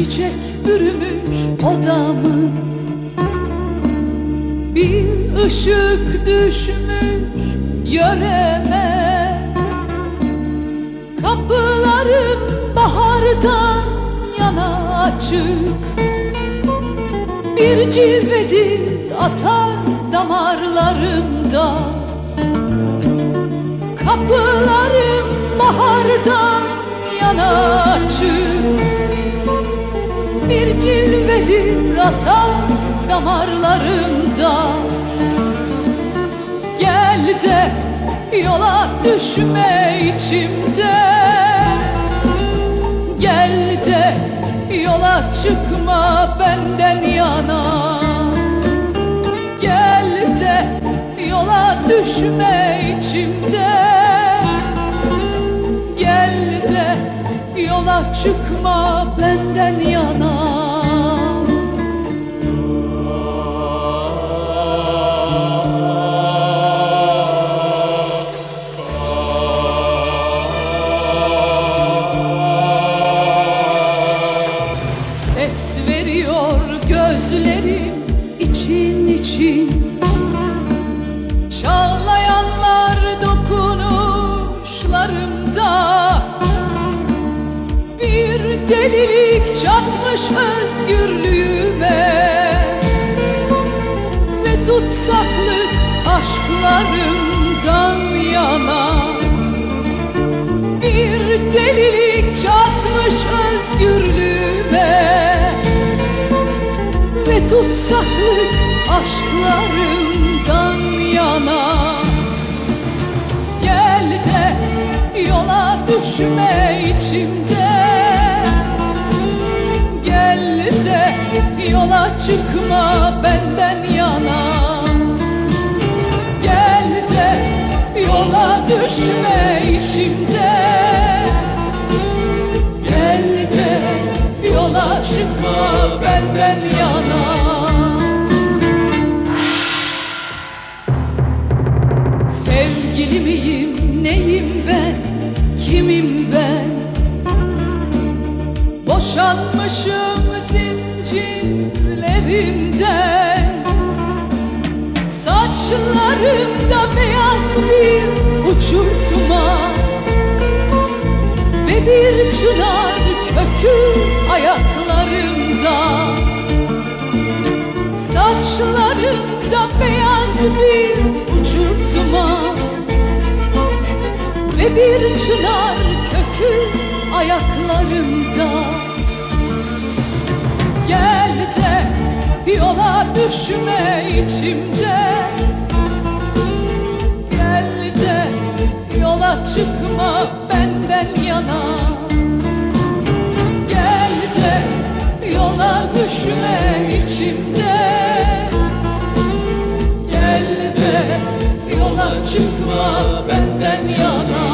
çiçek bürümüş odamı, bir ışık düşmüş yöreme. Kapılarım bahardan yana açık, bir cilvedir atar damarlarımda. Kapılarım bahardan yana açık, bir cilvedir atar damarlarımda. Gel de yola düşme içimde, gel de yola çıkma benden yana. Gel de yola düşme içimde, gel de yola çıkma benden yana. Ses veriyor gözlerim için için, çağlayanlar dokunuşlarımda. Bir delilik çatmış özgürlüğüme ve tutsaklık aşklarımdan yana. Bir delilik çatmış özgürlüğüme ve tutsaklık aşklarımdan yana. Gel de yola düşme içimde, gel de yola çıkma benden yana. Gel de yola düşme içimde, gel de yola çıkma benden yana. Sevgili miyim, neyim ben, kimim ben? Boşanmışım zincirlerimden. Saçlarımda beyaz bir uçurtma ve bir çınar kökü ayaklarımda. Saçlarımda beyaz bir uçurtma ve bir çınar kökü ayaklarımda. Gel de yola düşme içimde, gel de yola çıkma benden yana. Gel de yola düşme içimde, gel de yola çıkma benden yana.